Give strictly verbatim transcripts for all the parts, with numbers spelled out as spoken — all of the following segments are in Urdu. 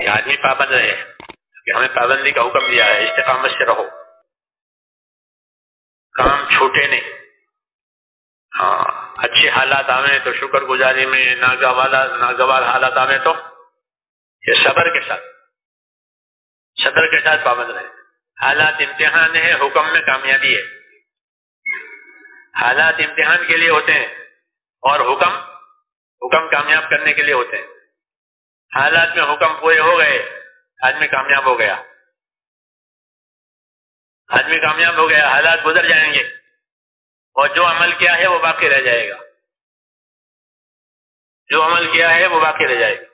کہ آدمی پابند رہے کہ ہمیں پابندی کا حکم دیا ہے، استقامت سے رہو، کام چھوٹے نہیں. ہاں اچھے حالات آویں تو شکر گزاری میں، ناگوار ناگوار حالات آویں تو یہ صبر کے ساتھ صبر کے ساتھ پابند رہے. حالات امتحان ہے، حکم میں کامیابی ہے. حالات امتحان کے لیے ہوتے ہیں اور حکم حکم کامیاب کرنے کے لیے ہوتے ہیں. حالات میں حکم پورے ہو گئے، آدمی کامیاب ہو گیا، آدمی کامیاب ہو گیا. حالات گزر جائیں گے اور جو عمل کیا ہے وہ باقی رہ جائے گا، جو عمل کیا ہے وہ باقی رہ جائے گا.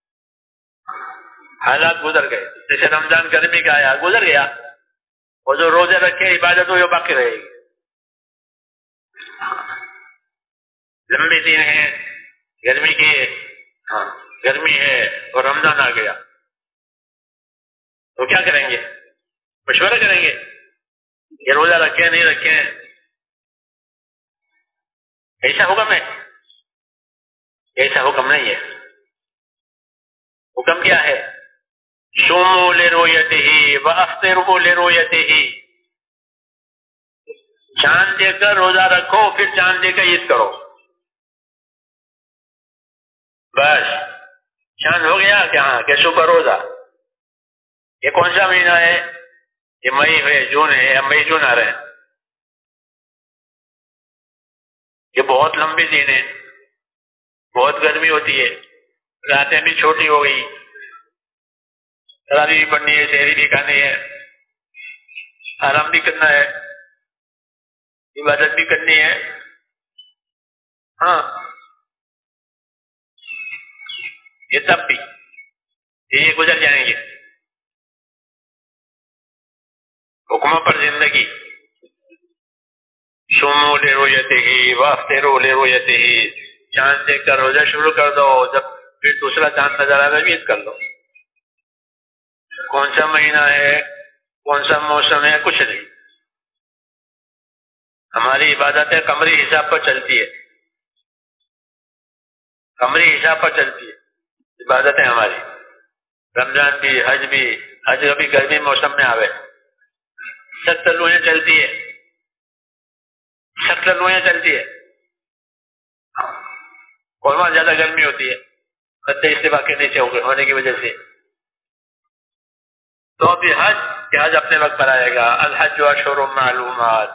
حالات گزر گئے، جیسے رمضان گرمی کا آیا، گزر گیا، اور جو روزے رکھے عبادت ہو وہ باقی رہے گی. لمبے دن ہیں گرمی کے، ہاں گرمی ہے اور رمضان آ گیا، تو کیا کریں گے؟ مشورہ کریں گے یہ روزہ رکھیں نہیں رکھیں. ایسا حکم ہے؟ ایسا حکم نہیں ہے. حکم کیا ہے؟ صوموا لرؤیتہ وافطروا لرؤیتہ. چاند دے کر روزہ رکھو، پھر چاند دے کر عید کرو. بس چاند ہو گیا کہ ہاں کہ شکر روزہ. یہ کون سا مہینہ ہے؟ یہ مئی ہے، جون ہے، یا مئی جون آ رہے ہیں. یہ بہت لمبی دن ہے، بہت گرمی ہوتی ہے، راتیں بھی چھوٹی ہو گئی، تراویح بھی پڑھنی ہے، سحری بھی کھانی ہے، آرام بھی کرنا ہے، عبادت بھی کرنی ہے. ہاں یہ تب بھی یہ گزر جائیں گے. حکموں پر زندگی. صوموا لرؤیتہ وافطروا لرؤیتہ. چاند دیکھ کر روزہ شروع کر دو، جب پھر دوسرا چاند نظر آئے بھی عید کر دو. کون سا مہینہ ہے، کون سا موسم ہے، کچھ نہیں. ہماری عبادتیں قمری حساب پر چلتی ہے، قمری حساب پر چلتی ہے عبادتیں ہماری. رمضان بھی، حج بھی. حج کبھی گرمی موسم میں آوے، سخت لوہیں چلتی ہے، سخت لوہیں چلتی ہے، اور وہاں زیادہ گرمی ہوتی ہے خطے استوا کے نیچے ہونے کی وجہ سے. تو ابھی حج کہ حج اپنے وقت پر آئے گا. الحج اشہر معلومات.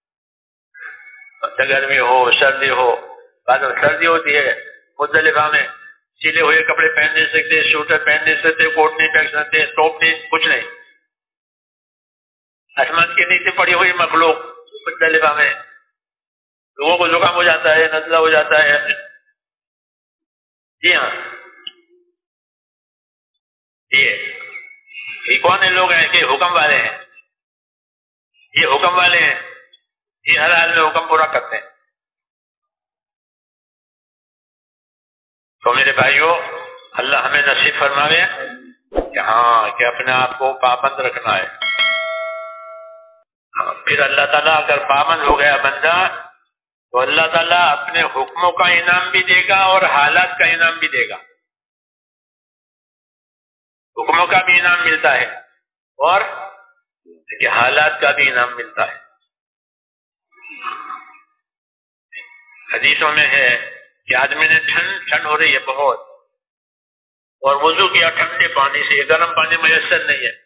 گرمی ہو، سردی ہو، بعد میں سردی ہوتی ہے، مزدلفہ میں سلے ہوئے کپڑے پہن نہیں سکتے، سوٹر پہن نہیں سکتے، کوٹ نہیں پہن سکتے، ٹوپ نہیں، کچھ نہیں. آسمان کے نیچے پڑی ہوئی مخلوق مزدلفہ میں، لوگوں کو زکام ہو جاتا ہے، نزلہ ہو جاتا ہے. جی ہاں، یہ یہ کون لوگ ہیں کہ حکم والے ہیں، یہ حکم والے ہیں، یہ ہر حال میں حکم پورا کرتے ہیں. تو میرے بھائیوں، اللہ ہمیں نصیب فرماوے کہ ہاں کہ اپنے آپ کو پابند رکھنا ہے. ہاں پھر اللہ تعالیٰ اگر پابند ہو گیا بندہ تو اللہ تعالیٰ اپنے حکموں کا انعام بھی دے گا اور حالات کا انعام بھی دے گا. حکموں کا بھی انعام ملتا ہے اور کہ حالات کا بھی انعام ملتا ہے. حدیثوں میں ہے کہ آدمی نے ٹھنڈ ٹھنڈ ہو رہی ہے بہت، اور وضو کیا ٹھنڈے پانی سے، گرم پانی میسر نہیں ہے،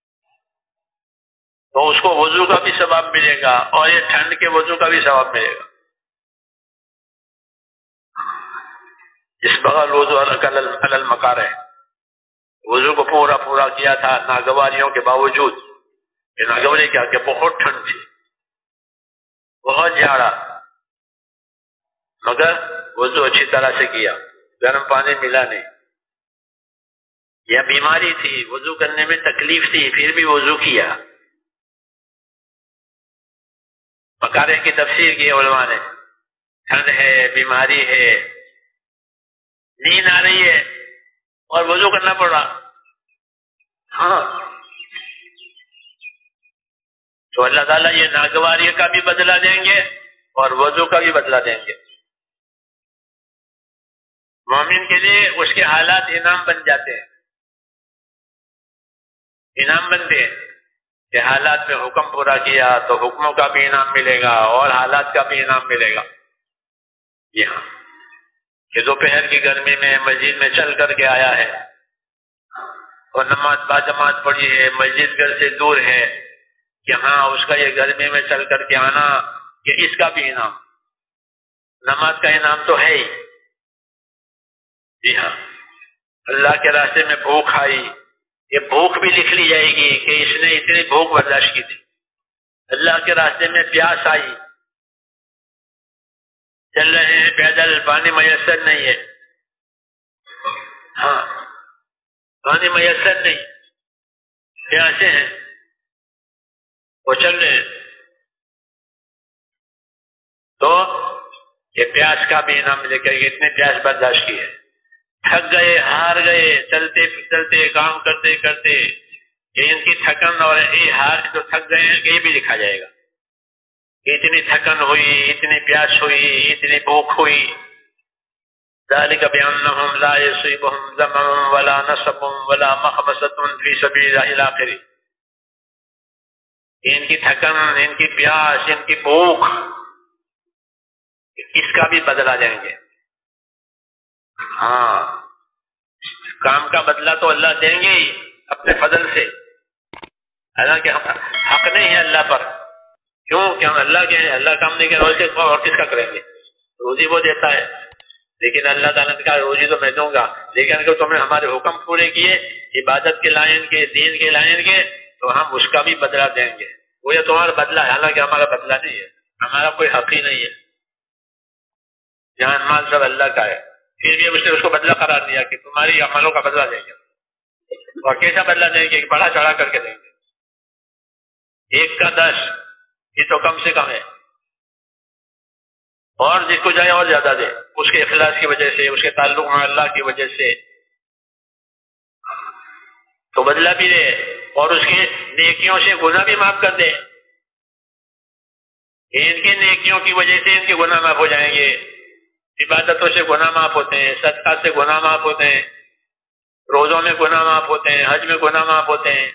تو اس کو وضو کا بھی ثواب ملے گا اور یہ ٹھنڈ کے وضو کا بھی ثواب ملے گا. اس بغل وضو علی المکارہ، وضو کو پورا پورا کیا تھا ناگواریوں کے باوجود. یہ ناگواری کیا کہ بہت ٹھنڈ تھی، بہت جھاڑا، مگر وضو اچھی طرح سے کیا، گرم پانی ملا نہیں. یا بیماری تھی، وضو کرنے میں تکلیف تھی، پھر بھی وضو کیا. مکارہ کی تفسیر کی علماء نے، ٹھنڈ ہے، بیماری ہے، نیند آ رہی ہے اور وضو کرنا پڑ رہا، ہاں تو اللہ تعالیٰ یہ ناگواری کا بھی بدلہ دیں گے اور وضو کا بھی بدلہ دیں گے. مومن کے لیے اس کے حالات انعام بن جاتے ہیں. انعام بنتے ہیں کہ حالات میں حکم پورا کیا تو حکموں کا بھی انعام ملے گا اور حالات کا بھی انعام ملے گا. جی ہاں، کہ دوپہر کی گرمی میں مسجد میں چل کر کے آیا ہے اور نماز با جماعت پڑھی ہے، مسجد گھر سے دور ہے، کہ ہاں اس کا یہ گرمی میں چل کر کے آنا، کہ اس کا بھی انعام. نماز کا انعام تو ہے ہی. جی ہاں، اللہ کے راستے میں بھوک آئی، یہ بھوک بھی لکھ لی جائے گی کہ اس نے اتنی بھوک برداشت کی تھی. اللہ کے راستے میں پیاس آئی، چل رہے ہیں پیدل، پانی میسر نہیں ہے، ہاں پانی میسر نہیں، پیاسے ہیں، وہ چل رہے ہیں، تو یہ پیاس کا بھی انعام ملے گا کہ اتنے پیاس برداشت کی ہے. تھک گئے، ہار گئے، چلتے چلتے کام کرتے کرتے، یہ ان کی تھکن اور یہ ہار جو تھک گئے ہیں یہ بھی لکھا جائے گا. اتنی تھکن ہوئی، اتنی پیاس ہوئی، اتنی بھوک ہوئی. ذالک بأنہم لا یصیبہم ظمأ ولا نصب ولا مخمصۃ فی سبیل اللہ الآخر. ان کی تھکن، ان کی پیاس، ان کی بھوک، اس کا بھی بدلہ دیں گے. ہاں، کام کا بدلہ تو اللہ دیں گے ہی اپنے فضل سے، حالانکہ حق نہیں ہے اللہ پر. کیوں؟ کہ ہم اللہ کے ہیں، اللہ کام نہیں کرے اور کس کا کریں گے؟ روزی وہ دیتا ہے، لیکن اللہ تعالیٰ نے کہا روزی تو میں دوں گا، لیکن اگر تم نے ہمارے حکم پورے کیے عبادت کے لائن کے، دین کے لائن کے، تو ہم اس کا بھی بدلہ دیں گے. وہ یہ تمہارا بدلہ ہے، حالانکہ ہمارا بدلہ نہیں ہے، ہمارا کوئی حق ہی نہیں ہے. جان مال سب اللہ کا ہے، پھر بھی اس نے اس کو بدلہ قرار دیا کہ تمہاری عملوں کا بدلہ دیں گے. اور کیسا بدلہ دیں گے؟ بڑا چڑھا کر کے دیں گے. ایک کا دس، یہ تو کم سے کم ہے، اور جس کو جائے اور زیادہ دے، اس کے اخلاص کی وجہ سے، اس کے تعلق میں اللہ کی وجہ سے تو بدلہ بھی دے، اور اس کے نیکیوں سے گناہ بھی معاف کر دے. ان کی نیکیوں کی وجہ سے ان کے گناہ معاف ہو جائیں گے. عبادتوں سے گناہ معاف ہوتے ہیں، صدقات سے گناہ معاف ہوتے ہیں، روزوں میں گناہ معاف ہوتے ہیں، حج میں گناہ معاف ہوتے ہیں.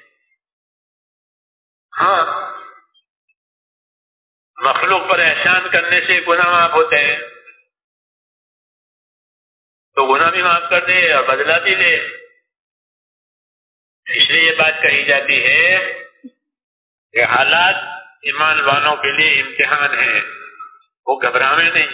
ہاں، مخلوق پر احسان کرنے سے گناہ معاف ہوتے ہیں، تو گناہ بھی معاف کر دے اور بدلہ بھی لے. اس لیے یہ بات کہی جاتی ہے کہ حالات ایمان والوں کے لیے امتحان ہیں، وہ گھبراویں نہیں،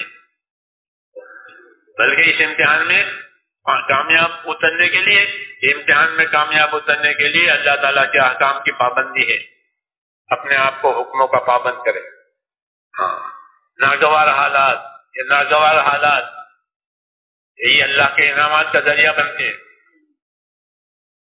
بلکہ اس امتحان میں کامیاب اترنے کے لیے، امتحان میں کامیاب اترنے کے لیے اللہ تعالیٰ کے احکام کی پابندی ہے، اپنے آپ کو حکموں کا پابند کرے. ہاں، ناگوار حالات، یہ ناگوار حالات یہی اللہ کے انعامات کا ذریعہ بنتے ہیں.